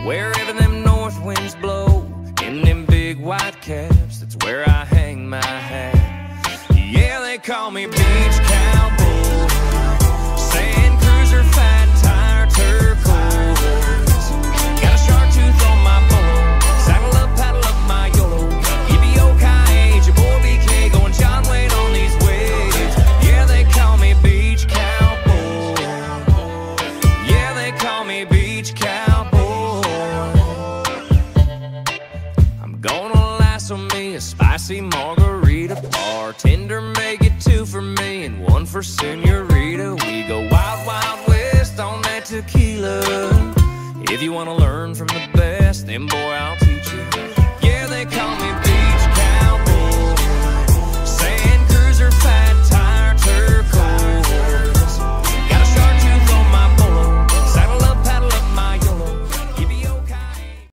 wherever them north winds blow. In them big white caps, that's where I hang my hat. Yeah, they call me beach cowboy, sand cruiser, fat tire, turquoise. Got a shark tooth on my polo, saddle up, paddle up my YOLO. Yippee-yo-ki-yay, your boy BK going John Wayne on these waves. Yeah, they call me beach cowboy. Yeah, they call me beach cowboy. I'm gonna lasso me a spicy margarita. Bartender, make it 2 for me and 1 for Senorita. We go wild, wild west on that tequila. If you wanna